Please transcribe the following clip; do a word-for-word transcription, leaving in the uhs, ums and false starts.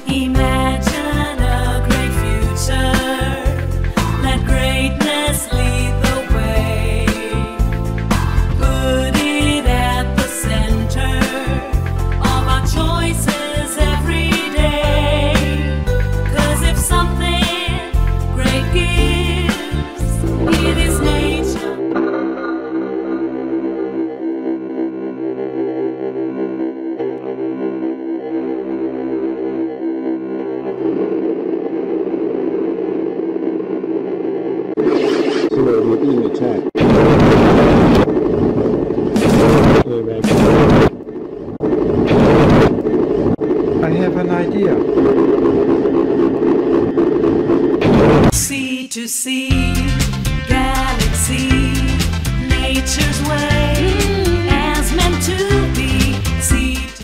Imagine a great future. Let greatness lead the way. Put it at the center of our choices every day. 'Cause if something great gives, it is nature. We're being attacked. I have an idea. C two C